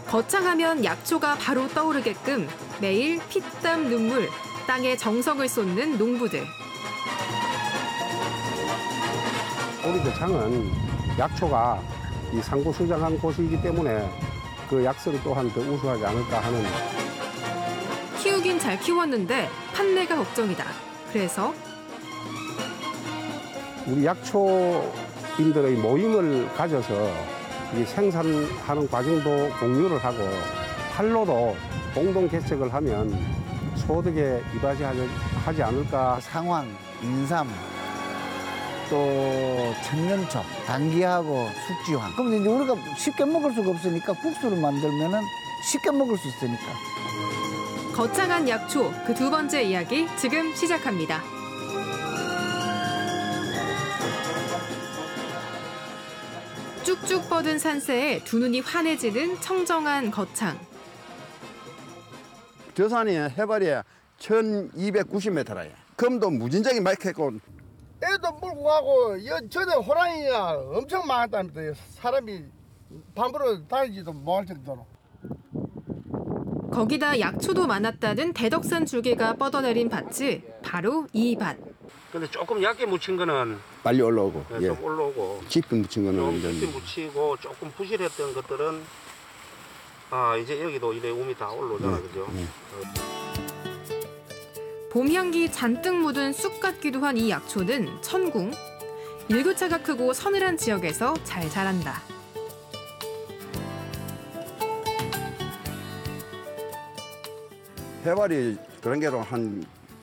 거창하면 약초가 바로 떠오르게끔 매일 피땀 눈물, 땅에 정성을 쏟는 농부들. 우리 거창은 약초가 이 상고수장한 곳이기 때문에 그 약성 또한 더 우수하지 않을까 하는. 키우긴 잘 키웠는데 판매가 걱정이다. 그래서 우리 약초인들의 모임을 가져서 이 생산하는 과정도 공유를 하고 판로도 공동 개척을 하면 소득에 이바지하지 않을까. 상황, 인삼, 또 천년초, 당귀하고 숙지황. 그럼 이제 우리가 쉽게 먹을 수가 없으니까 국수를 만들면은 쉽게 먹을 수 있으니까. 거창한 약초 그 두 번째 이야기 지금 시작합니다. 쭉쭉 뻗은 산세에 두 눈이 환해지는 청정한 거창. 저 산이 해발이 1290m라요. 금도 무진장이 많겠고 애도 물고 가고 전에 호랑이가 엄청 많았답니다. 사람이 밤으로 다니지도 못할 정도로. 거기다 약초도 많았다는 대덕산 줄기가 뻗어내린 밭이 바로 이 밭. 근데 조금 얇게 묻힌 거는 빨리 올라오고, 좀 올라오고, 깊이 묻힌 거는 좀 이제 깊이 묻히고 조금 부실했던 것들은 이제 여기도 이래 um이 다 올라오잖아, 그죠? 봄 향기 잔뜩 묻은 쑥 같기도 한 이 약초는 천궁. 일교차가 크고 서늘한 지역에서 잘 자란다. 해발이 그런 게로 한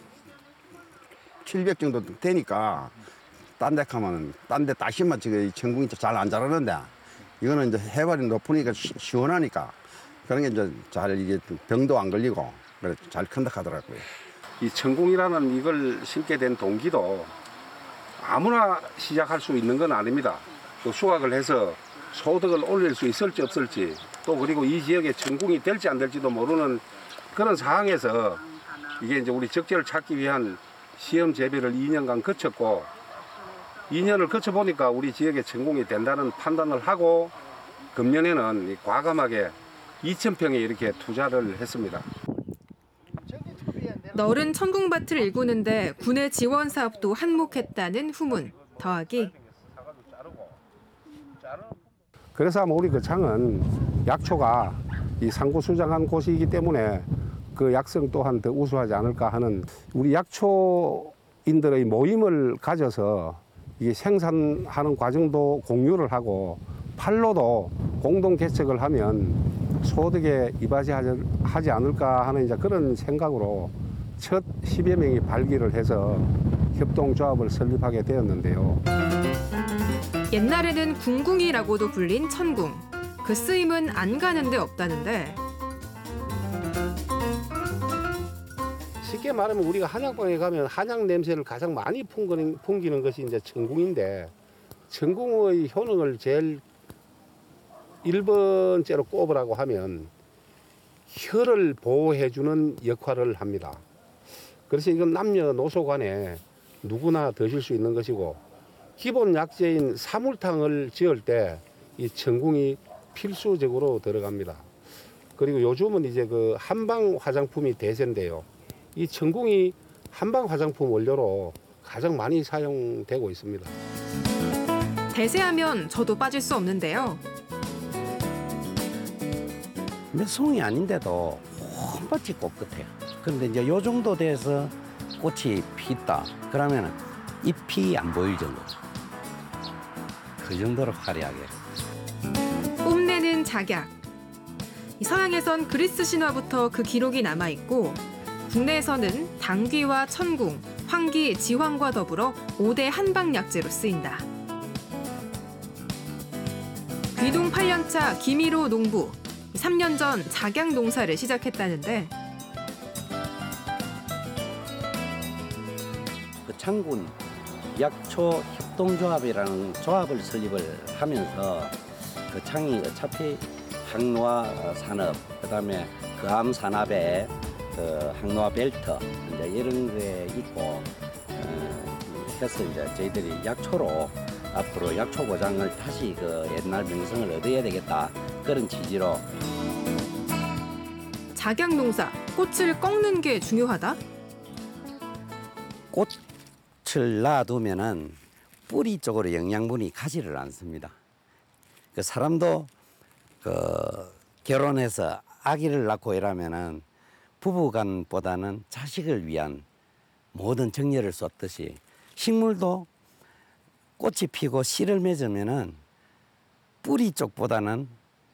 700 정도 되니까 딴 데 가면 딴 데 따시면 지금 천궁이 잘 안 자라는데 이거는 이제 해발이 높으니까 시원하니까 그런 게 이제 잘 이게 병도 안 걸리고 그래 잘 큰다 하더라고요. 이 천궁이라는 이걸 심게 된 동기도 아무나 시작할 수 있는 건 아닙니다. 또 수확을 해서 소득을 올릴 수 있을지 없을지 또 그리고 이 지역에 천궁이 될지 안 될지도 모르는 그런 상황에서 이게 이제 우리 적재를 찾기 위한 시험 재배를 2년간 거쳤고 2년을 거쳐보니까 우리 지역에 천궁이 된다는 판단을 하고 금년에는 과감하게 2,000평에 이렇게 투자를 했습니다. 너른 천궁밭을 일구는데 군의 지원 사업도 한몫했다는 후문. 더하기 그래서 아마 우리 거창은 약초가 이 상고수장한 곳이기 때문에 그 약성 또한 더 우수하지 않을까 하는. 우리 약초인들의 모임을 가져서 이게 생산하는 과정도 공유를 하고 판로도 공동 개척을 하면 소득에 이바지하지 않을까 하는 이제 그런 생각으로 첫 10여 명이 발기를 해서 협동조합을 설립하게 되었는데요. 옛날에는 궁궁이라고도 불린 천궁. 그 쓰임은 안 가는 데 없다는데 쉽게 말하면 우리가 한약방에 가면 한약 냄새를 가장 많이 풍기는 것이 이제 천궁인데 천궁의 효능을 제일 1번째로 꼽으라고 하면 혀를 보호해주는 역할을 합니다. 그래서 이건 남녀노소 간에 누구나 드실 수 있는 것이고 기본 약재인 사물탕을 지을 때 이 천궁이 필수적으로 들어갑니다. 그리고 요즘은 이제 그 한방 화장품이 대세인데요. 이 천궁이 한방 화장품 원료로 가장 많이 사용되고 있습니다. 대세하면 저도 빠질 수 없는데요. 몇 송이 아닌데도 홈밭이 꽃 같아요. 그런데 이제 요 정도 돼서 꽃이 피었다. 그러면 잎이 안 보일 정도. 그 정도로 화려하게. 뽐내는 작약. 서양에선 그리스 신화부터 그 기록이 남아있고 국내에서는 당귀와 천궁, 황기, 지황과 더불어 5대 한방약재로 쓰인다. 귀동 8년차 김일호 농부. 3년 전 작약 농사를 시작했다는데 그 창군 약초 협동조합이라는 조합을 설립을 하면서 그 창이 어차피 항노화 산업, 그다음에 그암 산업에 그 항노화 벨트 이제 이런 게 있고 해서 이제 저희들이 약초로 앞으로 약초 고장을 다시 그 옛날 명성을 얻어야 되겠다 그런 취지로. 박양농사, 꽃을 꺾는 게 중요하다? 꽃을 놔두면은 뿌리 쪽으로 영양분이 가지를 않습니다. 그 사람도 결혼해서 아기를 낳고 이러면은 부부간보다는 자식을 위한 모든 정열을 쏟듯이 식물도 꽃이 피고 씨를 맺으면은 뿌리 쪽보다는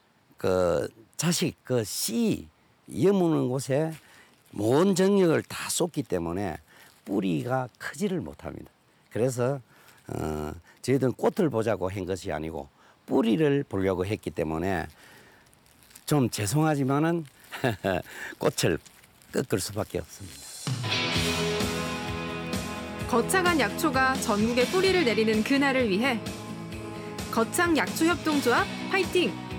자식 씨 여무는 곳에 모든 정력을 다 쏟기 때문에 뿌리가 크지를 못합니다. 그래서 저희들은 꽃을 보자고 한 것이 아니고 뿌리를 보려고 했기 때문에 좀 죄송하지만은 꽃을 꺾을 수밖에 없습니다. 거창한 약초가 전국에 뿌리를 내리는 그날을 위해 거창 약초협동조합 파이팅!